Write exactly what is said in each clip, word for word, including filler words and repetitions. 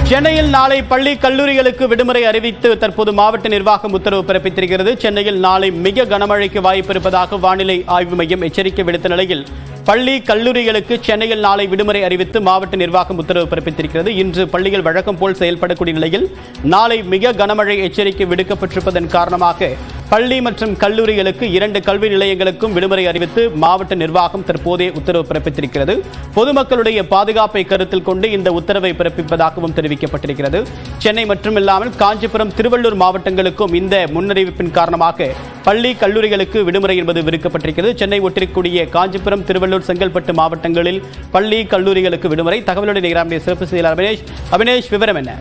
சென்னையில் நாளை பள்ளி கல்லூரிகளுக்கு விடுமுறை அறிவித்து தற்போது மாவட்ட நிர்வாகம் உத்தரவு பிறப்பித்திருக்கிறது. சென்னையில் நாளை மிக கனமழைக்கு வாய்ப்பு இருப்பதாக வானிலை ஆய்வு மையம் எச்சரிக்கை விடுத்த நிலையில் பள்ளி கல்லூரிகளுக்கு சென்னையில் நாளை விடுமுறை அறிவித்து மாவட்ட நிர்வாகம் உத்தரவு பிறப்பித்திருக்கிறது. இன்று பள்ளிகள் வழக்கம் போல் செயல்படக்கூடிய நிலையில் நாளை மிக கனமழை எச்சரிக்கை விடுக்கப்பட்டிருப்பதன் காரணமாக பள்ளி மற்றும் கல்லூரிகளுக்கு இரண்டு கல்வி நிலையங்களுக்கும் விடுமுறை அறிவித்து மாவட்ட நிர்வாகம் தற்போதே உத்தரவு பிறப்பித்திருக்கிறது. பொதுமக்களுடைய பாதுகாப்பை கருத்தில் கொண்டு இந்த உத்தரவை பிறப்பிப்பதாகவும் தெரிவிக்கப்பட்டிருக்கிறது. சென்னை மட்டுமில்லாமல் காஞ்சிபுரம், திருவள்ளூர் மாவட்டங்களுக்கும் இந்த முன்னறிவிப்பின் காரணமாக பள்ளி கல்லூரிகளுக்கு விடுமுறை என்பது விடுக்கப்பட்டிருக்கிறது. சென்னை ஒட்டிருக்கக்கூடிய காஞ்சிபுரம், திருவள்ளூர், செங்கல்பட்டு மாவட்டங்களில் பள்ளி கல்லூரிகளுக்கு விடுமுறை. தகவலுடைய நிகரான சிறப்பு செய்தியாளர் அபினேஷ். அபினேஷ், விவரம் என்ன?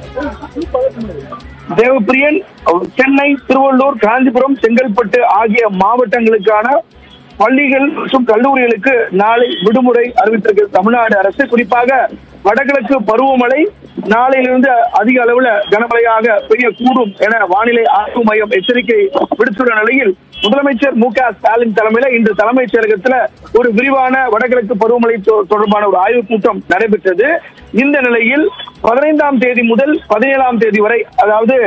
தேவப்பிரியன், சென்னை, திருவள்ளூர், காஞ்சிபுரம், செங்கல்பட்டு ஆகிய மாவட்டங்களுக்கான பள்ளிகள் மற்றும் கல்லூரிகளுக்கு நாளை விடுமுறை அறிவித்திருக்கிறது தமிழ்நாடு அரசு. குறிப்பாக வடகிழக்கு பருவமழை நாளையிலிருந்து அதிக அளவுல கனமழையாக பெய்யக்கூடும் என வானிலை ஆய்வு மையம் எச்சரிக்கை விடுத்துள்ள நிலையில் முதலமைச்சர் மு க ஸ்டாலின் தலைமையில இன்று தலைமைச் செயலகத்தில் ஒரு விரிவான வடகிழக்கு பருவமழை தொடர்பான ஒரு ஆய்வுக் கூட்டம் நடைபெற்றது. இந்த நிலையில் பதினைந்தாம் தேதி முதல் பதினேழாம் தேதி வரை, அதாவது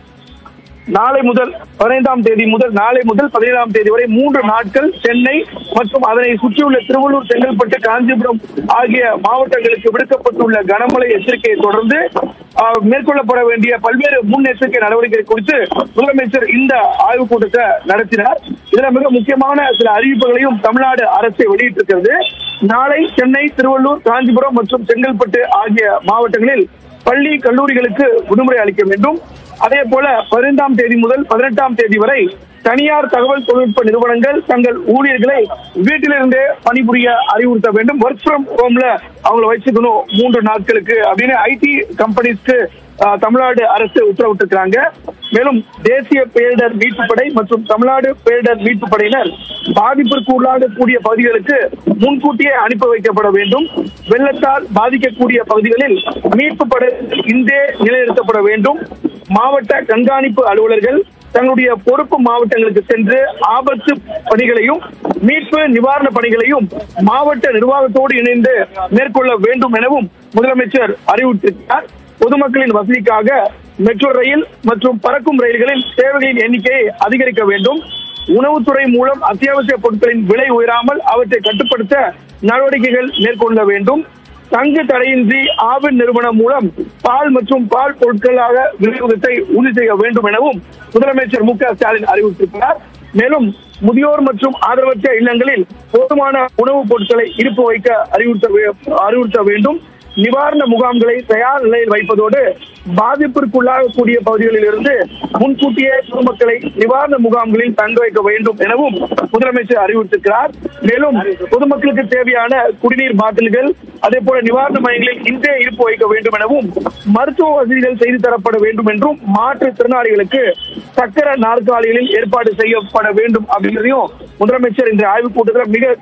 நாளை முதல் பதினைந்தாம் தேதி முதல் நாளை முதல் பதினேழாம் தேதி வரை மூன்று நாட்கள் சென்னை மற்றும் அதனை சுற்றியுள்ள திருவள்ளூர், செங்கல்பட்டு, காஞ்சிபுரம் ஆகிய மாவட்டங்களுக்கு விடுக்கப்பட்டுள்ள கனமழை எச்சரிக்கையை தொடர்ந்து மேற்கொள்ளப்பட வேண்டிய பல்வேறு முன்னெச்சரிக்கை நடவடிக்கைகள் குறித்து முதலமைச்சர் இந்த ஆய்வுக் கூட்டத்தை நடத்தினார். இதுல மிக முக்கியமான சில அறிவிப்புகளையும் தமிழ்நாடு அரசு வெளியிட்டிருக்கிறது. நாளை சென்னை, திருவள்ளூர், காஞ்சிபுரம் மற்றும் செங்கல்பட்டு ஆகிய மாவட்டங்களில் பள்ளி கல்லூரிகளுக்கு விடுமுறை அளிக்க வேண்டும். அதே போல பதினைந்தாம் தேதி முதல் பதினெட்டாம் தேதி வரை தனியார் தகவல் தொழில்நுட்ப நிறுவனங்கள் தங்கள் ஊழியர்களை வீட்டிலிருந்தே பணிபுரிய அறிவுறுத்த வேண்டும். ஒர்க் ஃப்ரம் ஹோம்ல அவங்களை வச்சுக்கணும் மூன்று நாட்களுக்கு அப்படின்னு ஐடி கம்பெனிஸ்க்கு தமிழ்நாடு அரசு உத்தரவிட்டிருக்கிறாங்க. மேலும் தேசிய பேரிடர் மீட்பு படை மற்றும் தமிழ்நாடு பேரிடர் மீட்பு படையினர் பாதிப்பிற்கு உள்ளாகக்கூடிய பகுதிகளுக்கு முன்கூட்டியே அனுப்பி வைக்கப்பட வேண்டும். வெள்ளத்தால் பாதிக்கக்கூடிய பகுதிகளில் மீட்பு படை இன்றே நிலைநிறுத்தப்பட வேண்டும். மாவட்ட கண்காணிப்பு அலுவலர்கள் தங்களுடைய பொறுப்பு மாவட்டங்களுக்கு சென்று ஆபத்து பணிகளையும் மீட்பு நிவாரண பணிகளையும் மாவட்ட நிர்வாகத்தோடு இணைந்து மேற்கொள்ள வேண்டும் எனவும் முதலமைச்சர் அறிவுறுத்தினார். பொதுமக்களின் வசதிக்காக மெட்ரோ ரயில் மற்றும் பறக்கும் ரயில்களில் சேவைகளின் எண்ணிக்கையை அதிகரிக்க வேண்டும். உணவுத்துறை மூலம் அத்தியாவசிய பொருட்களின் விலை உயராமல் அவற்றை கட்டுப்படுத்த நடவடிக்கைகள் மேற்கொள்ள வேண்டும். தங்கு தடையின்றி ஆவின் நிறுவனம் மூலம் பால் மற்றும் பால் பொருட்களாக விநியோகத்தை உறுதி செய்ய வேண்டும் எனவும் முதலமைச்சர் மு க ஸ்டாலின் அறிவுறுத்தினார். மேலும் முதியோர் மற்றும் ஆதரவற்ற இல்லங்களில் போதுமான உணவுப் பொருட்களை இருப்பு வைக்க அறிவுறுத்த அறிவுறுத்த வேண்டும். நிவாரண முகாம்களை தயார் நிலையில் வைப்பதோடு பாதிப்பிற்குள்ளாகக்கூடிய பகுதிகளில் இருந்து முன்கூட்டியே பொதுமக்களை நிவாரண முகாம்களில் தங்க வைக்க வேண்டும் எனவும் முதலமைச்சர் அறிவுறுத்திருக்கிறார். மேலும் பொதுமக்களுக்கு தேவையான குடிநீர் பாட்டில்கள், அதே போல நிவாரண மையங்களில் இன்றே இருப்பு வைக்க வேண்டும் எனவும் மருத்துவ வசதிகள் செய்து தரப்பட வேண்டும் என்றும் மாற்றுத்திறனாளிகளுக்கு சக்கர நாற்காலிகளில் ஏற்பாடு செய்யப்பட வேண்டும் அப்படிங்கிறதையும் முதலமைச்சர் இந்த ஆய்வுக் கூட்டத்தில் மிக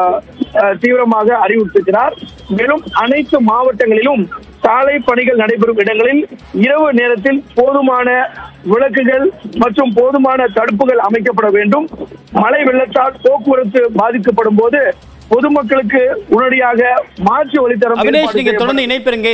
தீவிரமாக அறிவுறுத்திருக்கிறார். மேலும் அனைத்து மாவட்டங்களிலும் சாலை பணிகள் நடைபெறும் இடங்களில் இரவு நேரத்தில் போதுமான விளக்குகள் மற்றும் போதுமான தடுப்புகள் அமைக்கப்பட வேண்டும். மழை வெள்ளத்தால் போக்குவரத்து பாதிக்கப்படும் போது பொதுமக்களுக்கு உடனடியாக மாற்று வழித்தடம் தொடர்ந்து இணைப்பிருங்க.